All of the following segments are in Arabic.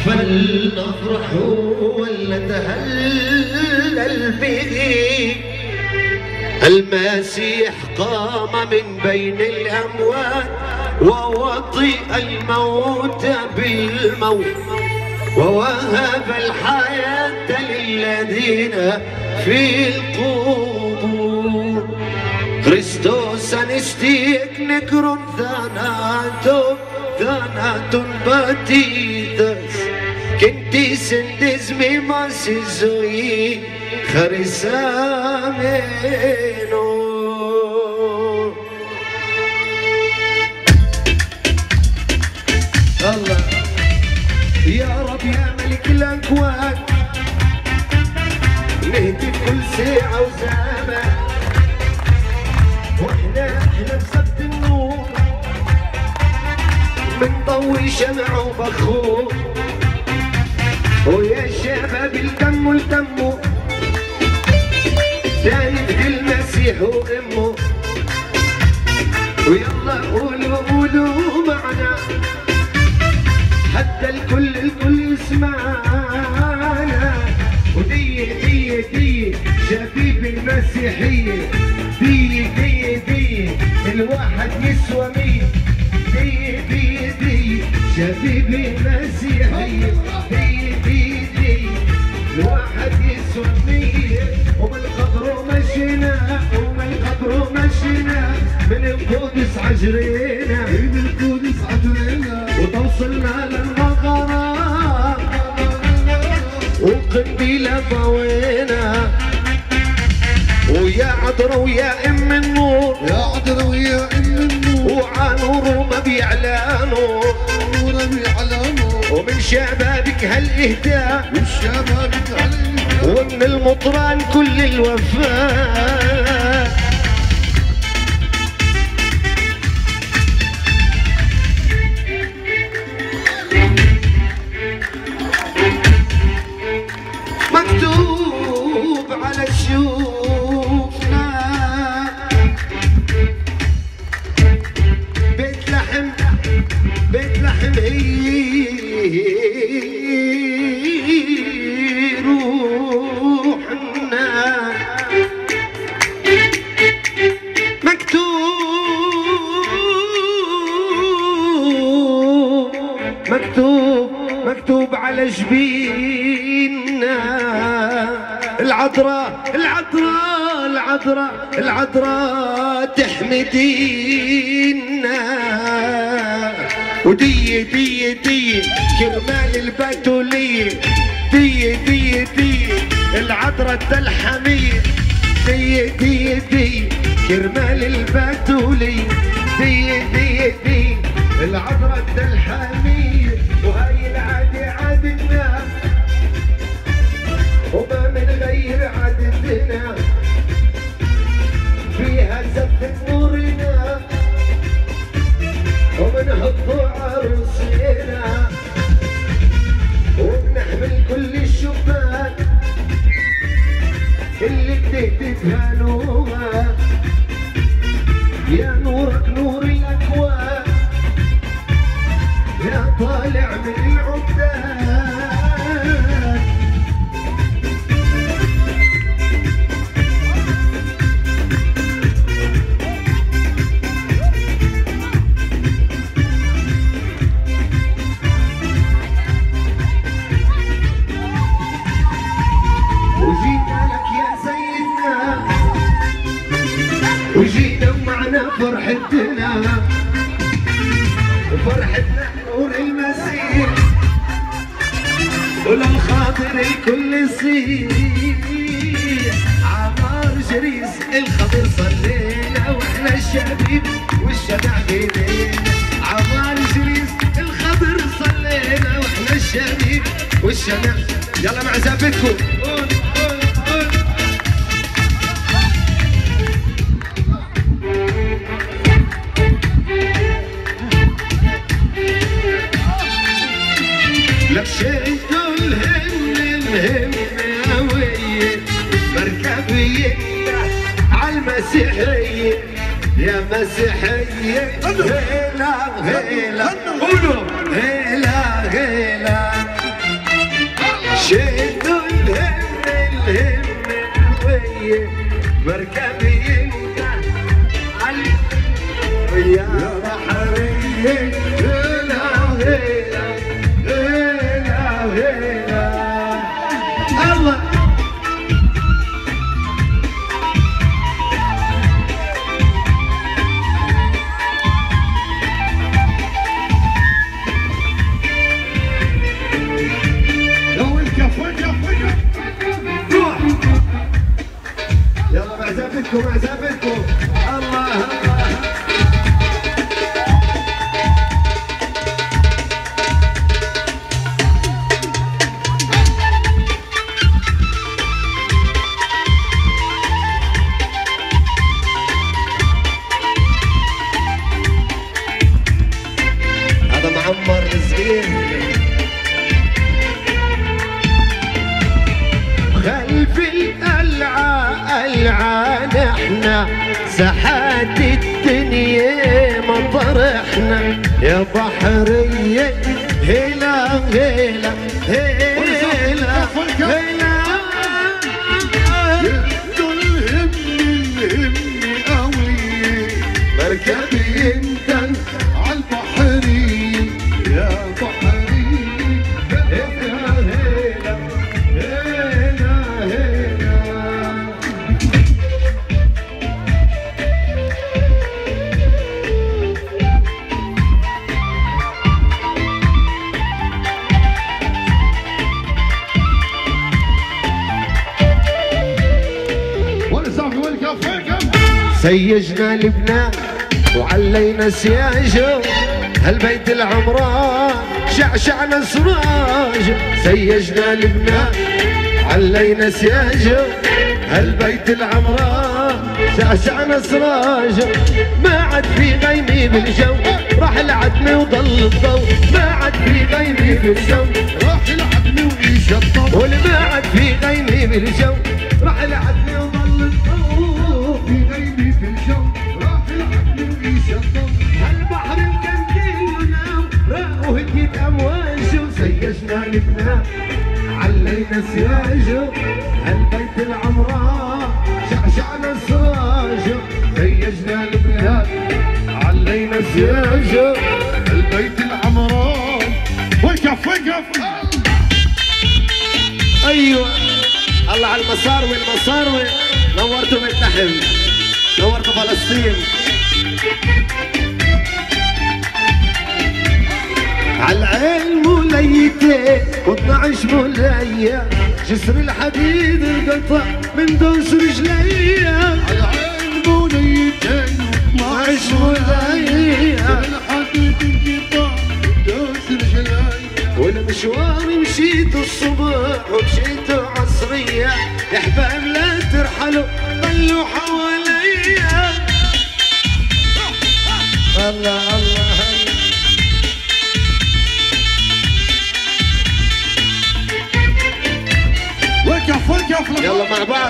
فلنفرح ولنتهلل به. المسيح قام من بين الأموات ووطئ الموت بالموت ووهب الحياة للذين في القبور. Χριστός ανεστίεκνεκρον θάνατον πατήτας κι εν της ενδεσμή μας η ζωή χαρισαμένο. الله يا رب يا ملك الأكوان نهتف كل ساعة وزمان واحنا بسد النور بنضوي شمع وبخور ويا شباب الدم والدمو تاني بدي المسيح وامه ويلا قولوا معنا حتى الكل يسمعنا. ودي شبيب المسيحية دي الواحد يسوى مين. دي شبيب المسيحية دي الواحد يسوى مين. ومن القبر مشينا من القدس عجرينا وتوصلنا للمغارة وقنديلة ضوينا. ويا عذرا ويا ام النور وعانور ما بيعلانوا ومن شبابك هالاهداء ومن المطران كل الوفاء. مكتوب على شوفنا بيت لحم روحنا. مكتوب على جبيننا العذراء تحمدينا. ودي كرمال البتولية دي العذراء الحمية دي كرمال البتولية دي العذراء الحمية. وهاي العادة عادتنا وما من غير عادتنا فيها زفة نورنا وبنحطوا عروسنا وبنحمل كل الشبان اللي بتهتفها نوها. يا نورك نور الأكوان يا طالع من العبدان. وجينا ومعنا فرحتنا وفرحتنا نور المسيح وللخاطر الكل يصيح. عمار جريس الخضر صلينا واحنا الشبيب والشمع بيدينا. عمار جريس الخضر صلينا واحنا الشبيب والشمع. يلا مع زفتكم لبشيتوا الهماوية مركبيتنا عالمسيحية يا مسيحية. هيلا قولوا هيلا مركبي انت علي يا بحري هنا هنا هنا هنا الله عزفتكم عزفتكم الله الله هذا معمر صغير خلف القلعة احنا ساحات الدنيا مطرحنا يا بحرية هلا هلا هلا هلا دول همني قوي مركبي انت عالبحري يا بحري هلا هلا هلا هلا سيجنا لبنان وعلينا سياجه هالبيت العمران شعشعنا سراج سيجنا لبنان علينا سياجه هالبيت العمران شعشعنا سراج ما عاد في غيمي بالجو راح العدمي وضل الضو ما عاد في غيمي بالجو راح العدمي وعيش الضو والما عاد في غيمي بالجو راح العدمي وضل الضو في غيمي في الجو راح العدمي وعيش الضو هالبحر مكملنا راق وهديت امواجه سيجنا لبنان علينا سياجه هالبيت العمران شعشعنا سراجه سيجنا لبنان علينا سياجه البيت العمران وقف وقف ايوه الله على المصاروي المصاروي نورتوا بالتحم نورتوا فلسطين عالعين موليتين و12 مولاية جسر الحديد انقطع من دوس رجليا عالعين موليتين و12 مولاية الحديد انقطع من دوس رجليا والمشوار مشيت الصبح ومشيت عصرية يا حباب لا ترحلوا ضلوا حواليا الله الله وقف وقف يلا مع بعض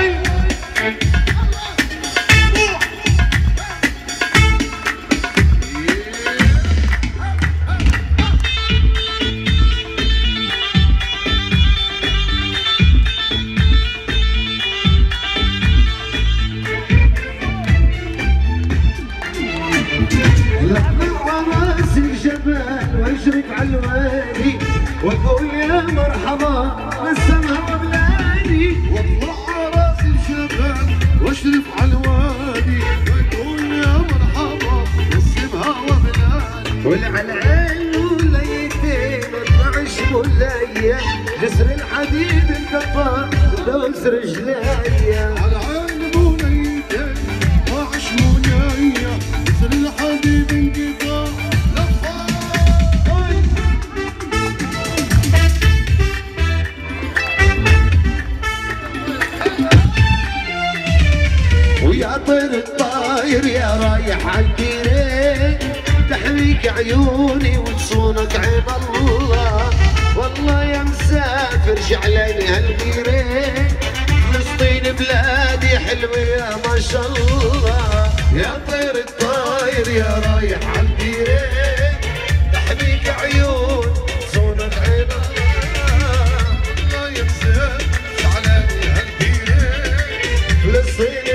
واشرف على الوادي واقول يا مرحبا للسما وبلادي واطلع راس الجبل واشرف على الوادي واقول يا مرحبا للسما وبلادي والعلعين وليتين 12 مولاية جسر الحديد انقطع دوس رجليا العين موليتين 12 مولاية جسر الحديد انقطع ويا طير الطاير يا رايح عالديرين تحميك عيوني وتصونك عين الله والله يا مسافر شعلاني هالغيرين فلسطين بلادي حلوة يا ما شاء الله يا طير الطاير يا رايح عالديرين تحميك عيون تصونك عين الله والله يا مسافر شعلاني هالغيرين فلسطين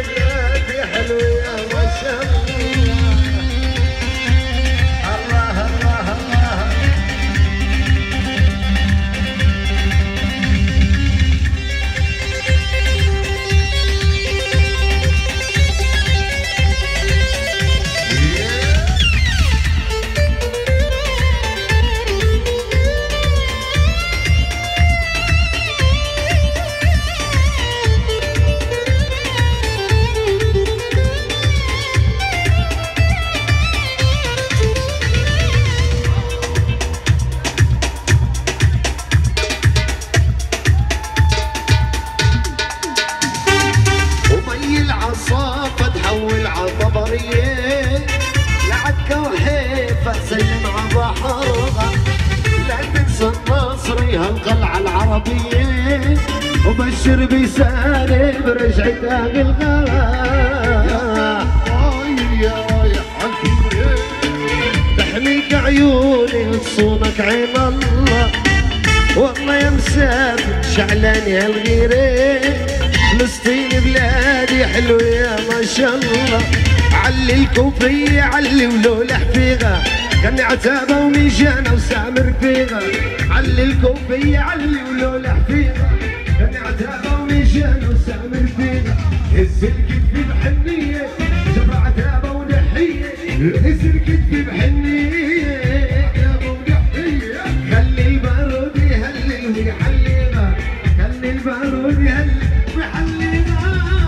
المصري هالقلعة العربية وبشر بيساني برجعته بالغلا يا رايح عالفية تحميك عيوني وتصونك عين الله والله يا مسافر شعلان يا الغيرة فلسطين بلادي حلوة يا ما شاء الله علي الكوفية علي ولول حفيغة غني عتابة وميجانة وسامر فيغة علي الكوفية علي ولول حفيغة غني عتابة وميجانة وسامر فيغة هز الكتف بحنية جبر عتابة ونحية هز الكتف بحنية عتابة ونحية خلي البارود يهلل ويحليغة خلي البارود يهلل ويحليغة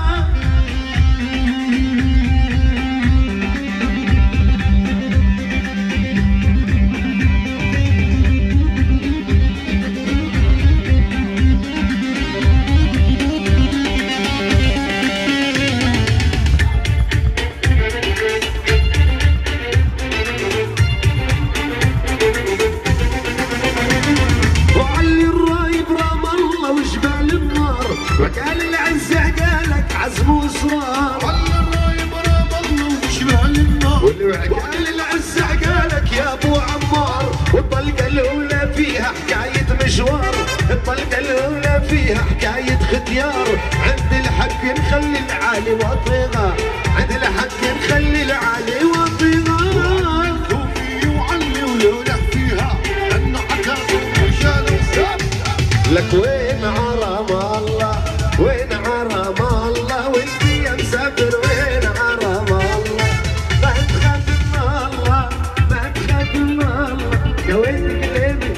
وقال العزة قالك عزم وصرار على الرايب رام الله وشبال النار وقال العزة قالك يا ابو عمار والطلقة الاولى فيها حكاية مشوار الطلقة الاولى فيها حكاية ختيار عند الحق نخلي العالي وطيغة عند الحق نخلي العالي وطيغة وفي وعلي ولولح فيها عنا عتاب ورجال وساب لك وين عرم الله وين عرم الله وانتي يا مسافر وين عرم الله ما تخاف من الله ما تخاف من الله يا وين قلبي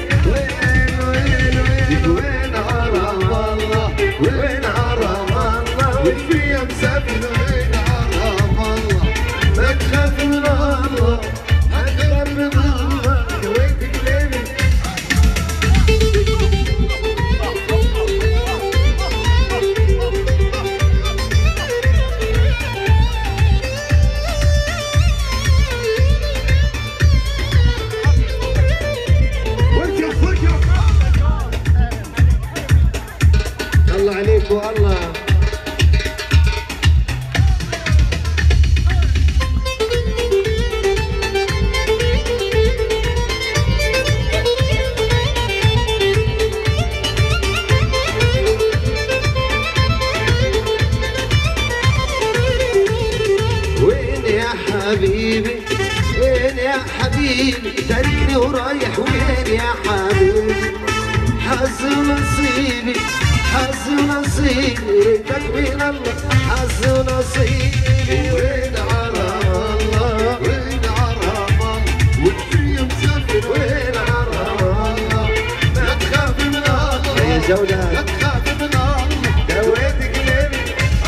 وين عرم الله وين عرم الله وانتي يا مسافر وين عرم الله ما تخاف من الله ما تخاف من الله يا وين قلبي الله عليكم الله وين يا حبيبي وين يا حبيبي تاركني ورايح وين يا حبيبي حظ ونصيبي حظ ونصيبي ريتك من الله حظ ونصيبي وين عرم الله وين عرم الله وانتي يا مسافر وين عرم الله ما تخاف من الله يا جولة ما تخاف من الله دويت قلبي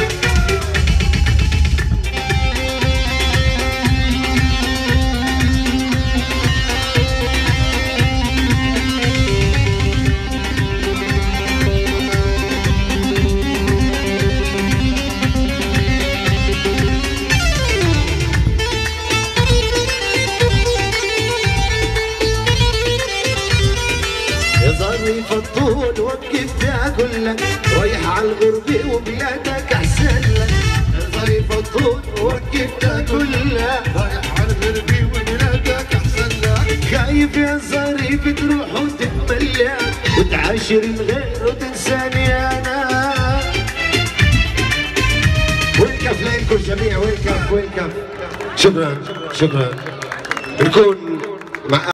ظريف الطول وقفتها كلك رايح على الغربة وبلادك احسن لك ظريف الطول وقفتها كلها رايح على الغربة وبلادك احسن لك خايف يا ظريف تروح وتتملى وتعاشر الغير وتنساني انا والكف لكم جميع والكف شكرا نكون